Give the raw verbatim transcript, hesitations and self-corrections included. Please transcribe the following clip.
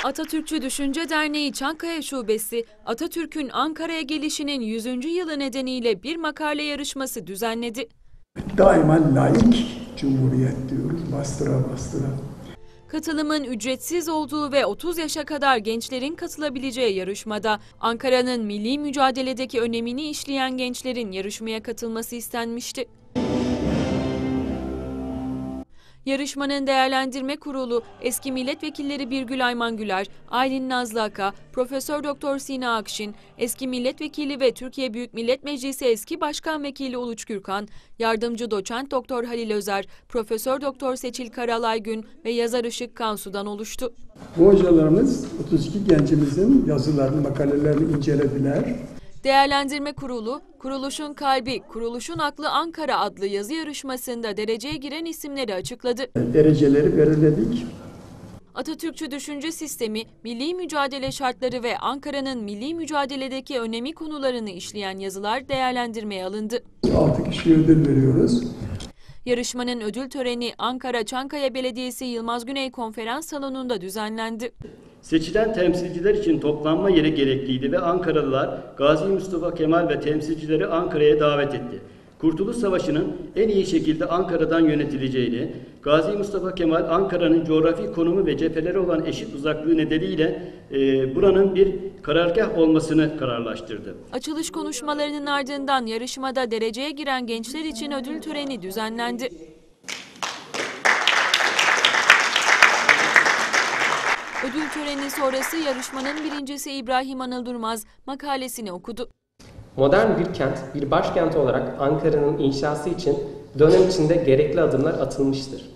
Atatürkçü Düşünce Derneği Çankaya Şubesi, Atatürk'ün Ankara'ya gelişinin yüzüncü yılı nedeniyle bir makale yarışması düzenledi. Daima laik cumhuriyet diyoruz, bastıra bastıra. Katılımın ücretsiz olduğu ve otuz yaşa kadar gençlerin katılabileceği yarışmada Ankara'nın milli mücadeledeki önemini işleyen gençlerin yarışmaya katılması istenmişti. Yarışmanın değerlendirme kurulu eski milletvekilleri Birgül Ayman Güler, Aylin Nazlı Aka, Profesör Doktor Sina Akşin, eski milletvekili ve Türkiye Büyük Millet Meclisi eski Başkan Vekili Uluç Gürkan, yardımcı doçent Doktor Halil Özer, Profesör Doktor Seçil Karalaygün ve yazar Işık Kansu'dan oluştu. Bu hocalarımız otuz iki gencimizin yazılarını, makalelerini incelediler. Değerlendirme Kurulu, Kuruluşun Kalbi, Kuruluşun Aklı Ankara adlı yazı yarışmasında dereceye giren isimleri açıkladı. Dereceleri belirledik. Atatürkçü düşünce sistemi, milli mücadele şartları ve Ankara'nın milli mücadeledeki önemi konularını işleyen yazılar değerlendirmeye alındı. altı kişiye ödül veriyoruz. Yarışmanın ödül töreni Ankara Çankaya Belediyesi Yılmaz Güney Konferans Salonu'nda düzenlendi. Seçilen temsilciler için toplanma yeri gerekliydi ve Ankaralılar Gazi Mustafa Kemal ve temsilcileri Ankara'ya davet etti. Kurtuluş Savaşı'nın en iyi şekilde Ankara'dan yönetileceğini, Gazi Mustafa Kemal Ankara'nın coğrafi konumu ve cepheleri olan eşit uzaklığı nedeniyle e, buranın bir karargah olmasını kararlaştırdı. Açılış konuşmalarının ardından yarışmada dereceye giren gençler için ödül töreni düzenlendi. Ödül töreni sonrası yarışmanın birincisi İbrahim Anıl Durmaz makalesini okudu. Modern bir kent, bir başkent olarak Ankara'nın inşası için dönem içinde gerekli adımlar atılmıştır.